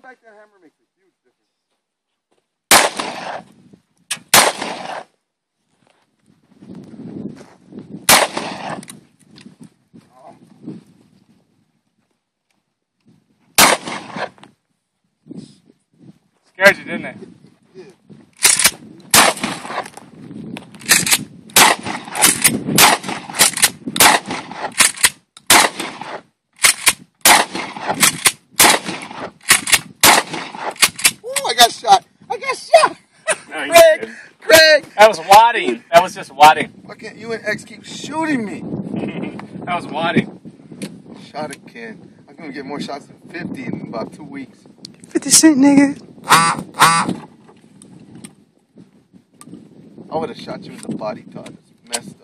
back that hammer makes a huge difference. Scared you, didn't it? Yeah. Ooh, I got shot. I got shot. No, Craig. That was wadding. That was just wadding. Why can't you and X keep shooting me? That was wadding. Shot a kid. I'm gonna get more shots than 50 in about 2 weeks. 50 Cent, nigga. I would have shot you in the body, Todd. It's messed up.